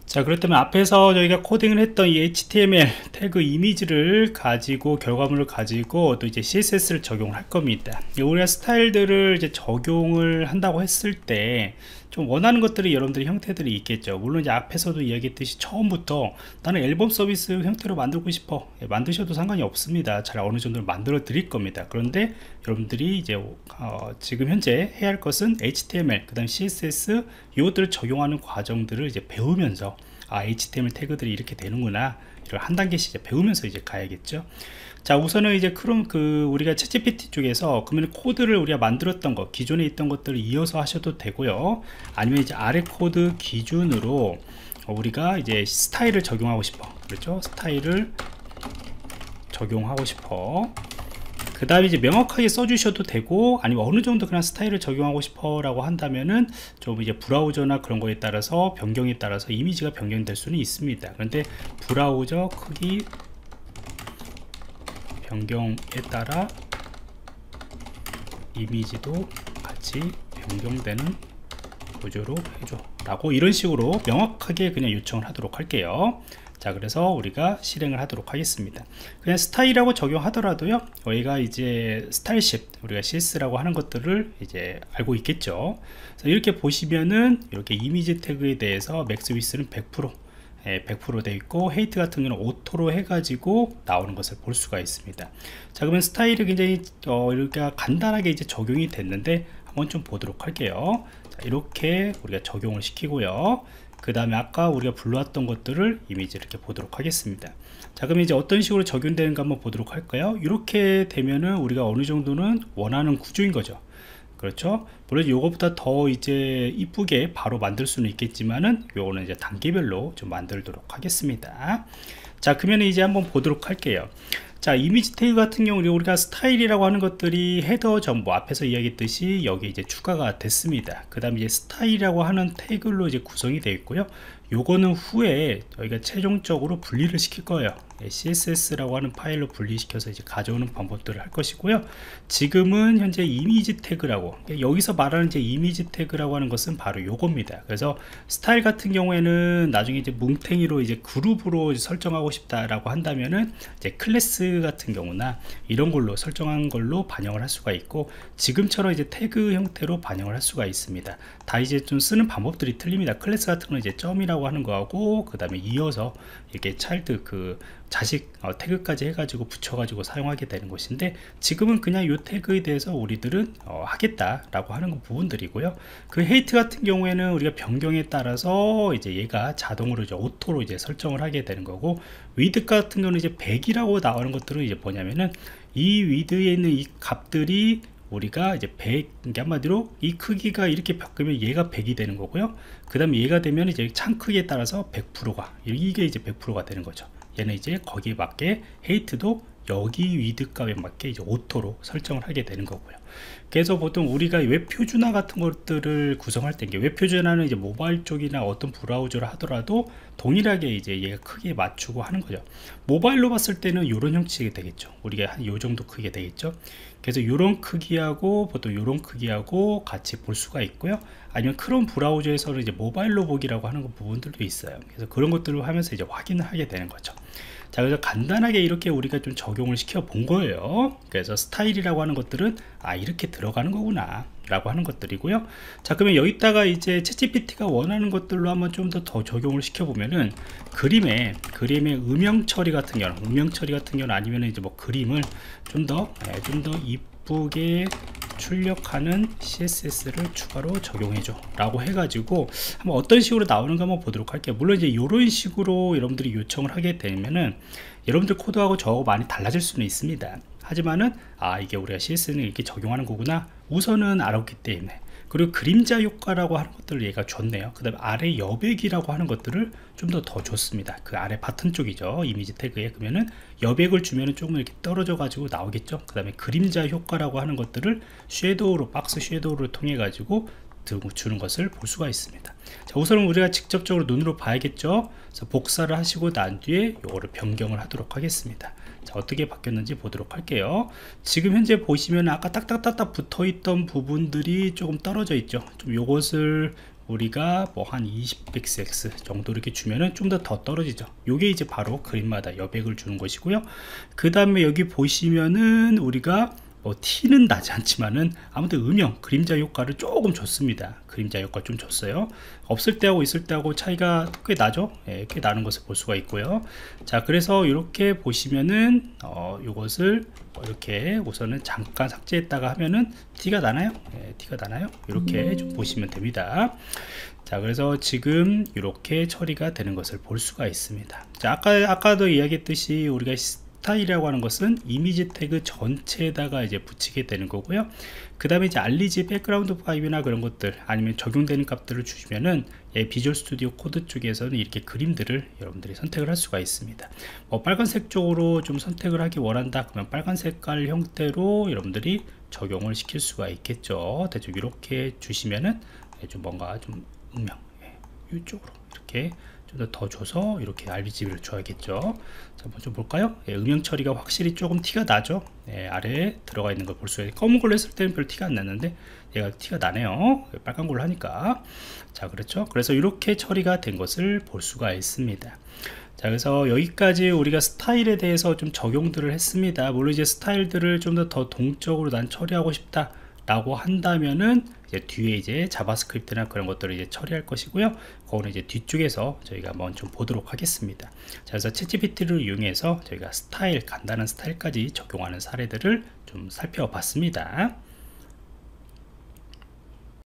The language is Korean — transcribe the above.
자, 그렇다면 앞에서 저희가 코딩을 했던 이 HTML 태그 이미지를 가지고 결과물을 가지고 또 이제 CSS를 적용을 할 겁니다. 우리가 스타일들을 이제 적용을 한다고 했을 때 좀 원하는 것들이 여러분들이 형태들이 있겠죠. 물론 이제 앞에서도 이야기했듯이 처음부터 나는 앨범 서비스 형태로 만들고 싶어, 만드셔도 상관이 없습니다. 잘 어느 정도 만들어 드릴 겁니다. 그런데 여러분들이 이제 지금 현재 해야 할 것은 HTML 그 다음 CSS 이것들을 적용하는 과정들을 이제 배우면서 HTML 태그들이 이렇게 되는구나, 이걸 한 단계씩 이제 배우면서 이제 가야겠죠. 자, 우선은 이제 크롬 우리가 챗GPT 쪽에서 그러면 코드를 우리가 만들었던 거 기존에 있던 것들을 이어서 하셔도 되고요, 아니면 이제 아래 코드 기준으로 우리가 이제 스타일을 적용하고 싶어, 그렇죠? 스타일을 적용하고 싶어. 그 다음에 이제 명확하게 써주셔도 되고, 아니면 어느 정도 그냥 스타일을 적용하고 싶어 라고 한다면은 좀 이제 브라우저나 그런 거에 따라서 변경에 따라서 이미지가 변경될 수는 있습니다. 그런데 브라우저 크기 변경에 따라 이미지도 같이 변경되는 구조로 해줘 라고, 이런 식으로 명확하게 그냥 요청을 하도록 할게요. 자, 그래서 우리가 실행을 하도록 하겠습니다. 그냥 스타일이라고 적용하더라도요, 저희가 이제 스타일십, 우리가 CS라고 하는 것들을 이제 알고 있겠죠. 그래서 이렇게 보시면은 이렇게 이미지 태그에 대해서 맥스 위스는 100% 되어 있고, 헤이트 같은 경우는 오토로 해가지고 나오는 것을 볼 수가 있습니다. 자, 그러면 스타일이 굉장히 이렇게 간단하게 이제 적용이 됐는데 한번 좀 보도록 할게요. 자, 이렇게 우리가 적용을 시키고요, 그 다음에 아까 우리가 불러왔던 것들을 이미지 이렇게 보도록 하겠습니다. 자, 그럼 이제 어떤 식으로 적용되는가 한번 보도록 할까요? 이렇게 되면은 우리가 어느 정도는 원하는 구조인 거죠. 그렇죠? 물론 이거보다 더 이제 이쁘게 바로 만들 수는 있겠지만은 요거는 이제 단계별로 좀 만들도록 하겠습니다. 자, 그러면 이제 한번 보도록 할게요. 자, 이미지 태그 같은 경우 우리가 스타일이라고 하는 것들이 헤더 정보 앞에서 이야기했듯이 여기 이제 추가가 됐습니다. 그 다음에 이제 스타일이라고 하는 태글로 이제 구성이 되어 있고요, 요거는 후에 저희가 최종적으로 분리를 시킬 거예요. CSS라고 하는 파일로 분리시켜서 이제 가져오는 방법들을 할 것이고요, 지금은 현재 이미지 태그라고, 여기서 말하는 이제 이미지 태그라고 하는 것은 바로 요겁니다. 그래서 스타일 같은 경우에는 나중에 이제 뭉탱이로 이제 그룹으로 설정하고 싶다라고 한다면은 이제 클래스 같은 경우나 이런 걸로 설정한 걸로 반영을 할 수가 있고, 지금처럼 이제 태그 형태로 반영을 할 수가 있습니다. 다 이제 좀 쓰는 방법들이 틀립니다. 클래스 같은 건 이제 점이라고 하는 거하고, 그 다음에 이어서 이렇게 차일드 자식 태그까지 해가지고 붙여가지고 사용하게 되는 것인데, 지금은 그냥 이 태그에 대해서 우리들은 하겠다라고 하는 부분들이고요. 그 헤이트 같은 경우에는 우리가 변경에 따라서 이제 얘가 자동으로 이제 오토로 이제 설정을 하게 되는 거고, 위드 같은 경우는 이제 100이라고 나오는 것들은 이제 뭐냐면은 이 위드에 있는 이 값들이 우리가 이제 100, 그러니까 한마디로 이 크기가 이렇게 바뀌면 얘가 100이 되는 거고요, 그 다음에 얘가 되면 이제 창 크기에 따라서 100%가 이게 이제 100%가 되는 거죠. 얘는 이제 거기에 맞게 헤이트도 여기 위드 값에 맞게 이제 오토로 설정을 하게 되는 거고요. 그래서 보통 우리가 웹 표준화 같은 것들을 구성할 때, 웹 표준화는 이제 모바일 쪽이나 어떤 브라우저를 하더라도 동일하게 이제 얘가 크기에 맞추고 하는 거죠. 모바일로 봤을 때는 이런 형식이 되겠죠. 우리가 한 요 정도 크기가 되겠죠. 그래서 이런 크기하고 보통 이런 크기하고 같이 볼 수가 있고요, 아니면 크롬 브라우저에서는 이제 모바일로 보기라고 하는 부분들도 있어요. 그래서 그런 것들을 하면서 이제 확인을 하게 되는 거죠. 자, 그래서 간단하게 이렇게 우리가 좀 적용을 시켜 본 거예요. 그래서 스타일이라고 하는 것들은 이렇게 들어가는 거구나 라고 하는 것들이고요. 자, 그러면 여기다가 이제 챗GPT가 원하는 것들로 한번 좀 더 적용을 시켜 보면은 그림의 음영 처리 같은 경우는 아니면 이제 뭐 그림을 좀 더 이쁘게 출력하는 CSS를 추가로 적용해줘 라고 해가지고 한번 어떤 식으로 나오는가 한번 보도록 할게요. 물론 이제 이런 식으로 여러분들이 요청을 하게 되면은 여러분들 코드하고 저하고 많이 달라질 수는 있습니다. 하지만은 이게 우리가 CSS는 이렇게 적용하는 거구나 우선은 알았기 때문에. 그리고 그림자 효과라고 하는 것들을 얘가 줬네요. 그 다음에 아래 여백이라고 하는 것들을 좀 더 줬습니다. 그 아래 바튼 쪽이죠, 이미지 태그에. 그러면은 여백을 주면은 조금 이렇게 떨어져 가지고 나오겠죠. 그 다음에 그림자 효과라고 하는 것들을 섀도우로, 박스 섀도우를 통해 가지고 주는 것을 볼 수가 있습니다. 자, 우선은 우리가 직접적으로 눈으로 봐야겠죠. 그래서 복사를 하시고 난 뒤에 요거를 변경을 하도록 하겠습니다. 자, 어떻게 바뀌었는지 보도록 할게요. 지금 현재 보시면 아까 딱딱딱딱 붙어있던 부분들이 조금 떨어져 있죠. 좀 요것을 우리가 뭐 한 20px 정도 이렇게 주면은 좀 더 떨어지죠. 요게 이제 바로 그림마다 여백을 주는 것이고요. 그 다음에 여기 보시면은 우리가 뭐 티는 나지 않지만은 아무튼 음영 그림자 효과를 조금 줬습니다. 그림자 효과 좀 줬어요. 없을 때하고 있을 때하고 차이가 꽤 나죠. 예, 꽤 나는 것을 볼 수가 있고요. 자, 그래서 이렇게 보시면은 이것을 이렇게 우선은 잠깐 삭제했다가 하면은 티가 나나요? 예, 티가 나나요? 이렇게 좀 보시면 됩니다. 자, 그래서 지금 이렇게 처리가 되는 것을 볼 수가 있습니다. 자, 아까도 이야기했듯이 우리가 스타일이라고 하는 것은 이미지 태그 전체에다가 이제 붙이게 되는 거고요. 그 다음에 이제 알리지 백그라운드 파일이나 그런 것들 아니면 적용되는 값들을 주시면은 비주얼 스튜디오 코드 쪽에서는 이렇게 그림들을 여러분들이 선택을 할 수가 있습니다. 빨간색 쪽으로 좀 선택을 하기 원한다 그러면 빨간 색깔 형태로 여러분들이 적용을 시킬 수가 있겠죠. 대충 이렇게 주시면은 좀 뭔가 좀 음영 이쪽으로 이렇게 좀 더 줘서 이렇게 RGB를 줘야겠죠. 자, 한번 좀 볼까요? 예, 음영 처리가 확실히 조금 티가 나죠. 예, 아래에 들어가 있는 걸 볼 수가 있어요. 검은 걸로 했을 때는 별 티가 안 났는데 얘가 티가 나네요. 빨간 걸로 하니까. 자, 그렇죠. 그래서 이렇게 처리가 된 것을 볼 수가 있습니다. 자, 그래서 여기까지 우리가 스타일에 대해서 좀 적용들을 했습니다. 물론 이제 스타일들을 좀 더 동적으로 난 처리하고 싶다 라고 한다면은 이제 뒤에 이제 자바스크립트나 그런 것들을 이제 처리할 것이고요. 그거는 이제 뒤쪽에서 저희가 한번 좀 보도록 하겠습니다. 자, 그래서 챗GPT를 이용해서 저희가 간단한 스타일까지 적용하는 사례들을 좀 살펴봤습니다.